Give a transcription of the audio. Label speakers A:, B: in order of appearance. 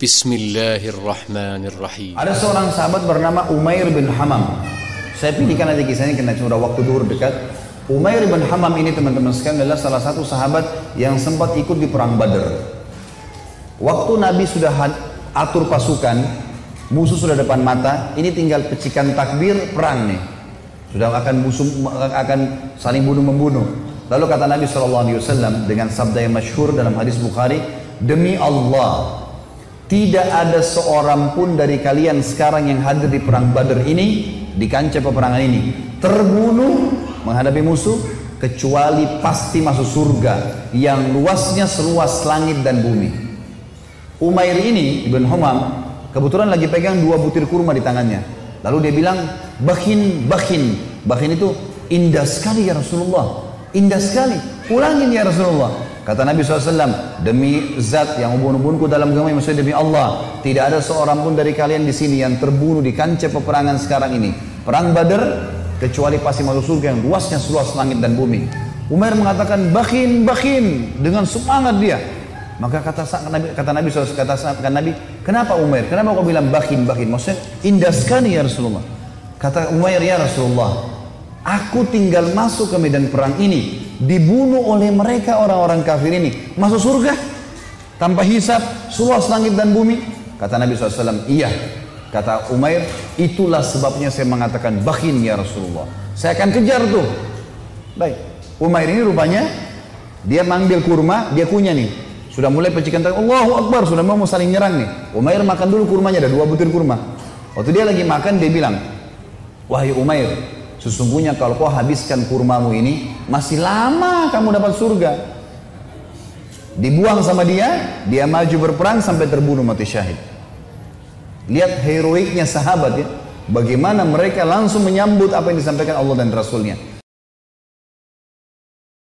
A: Bismillahirrahmanirrahim.
B: Ada seorang sahabat bernama Umair bin Hamam. Saya pilihkan nanti kisahnya karena sudah waktu zuhur dekat. Umair bin Hamam ini teman-teman sekalian adalah salah satu sahabat yang sempat ikut di perang Badar. Waktu Nabi sudah atur pasukan, musuh sudah depan mata, ini tinggal pecikan takbir perang nih. Sudah akan saling bunuh-membunuh. Lalu kata Nabi SAW dengan sabda yang masyhur dalam hadis Bukhari, demi Allah, tidak ada seorang pun dari kalian sekarang yang hadir di perang Badar ini, di kancah peperangan ini, terbunuh menghadapi musuh, kecuali pasti masuk surga yang luasnya seluas langit dan bumi. Umair ini, Ibn Humam, kebetulan lagi pegang 2 butir kurma di tangannya. Lalu dia bilang, bakhin. Bakhin itu indah sekali ya Rasulullah. Indah sekali. Ulangin ya Rasulullah. Kata Nabi SAW, demi zat yang ubun-ubunku dalam agama, maksudnya demi Allah, tidak ada seorang pun dari kalian di sini yang terbunuh di kancah peperangan sekarang ini, perang Badar, kecuali pasti masuk surga yang luasnya seluas langit dan bumi. Umair mengatakan, bakhin, dengan semangat dia. Maka kata Nabi SAW, kenapa Umair? Kenapa kau bilang bakhin? Maksudnya indah sekali ya Rasulullah. Kata Umair, ya Rasulullah, aku tinggal masuk ke medan perang ini, dibunuh oleh mereka orang-orang kafir ini, masuk surga tanpa hisab, seluas langit dan bumi. Kata Nabi SAW, iya. Kata Umair, itulah sebabnya saya mengatakan bakhin ya Rasulullah, saya akan kejar tuh. Baik, Umair ini rupanya dia manggil kurma, dia kunyah nih, sudah mulai pecikan tangan, Allahu Akbar, sudah mau saling nyerang nih. Umair makan dulu kurmanya, ada 2 butir kurma. Waktu dia lagi makan, dia bilang, wahai Umair, sesungguhnya kalau kau habiskan kurmamu ini, masih lama kamu dapat surga. Dibuang sama dia maju berperang sampai terbunuh mati syahid. Lihat heroiknya sahabat ya, bagaimana mereka langsung menyambut apa yang disampaikan Allah dan Rasulnya.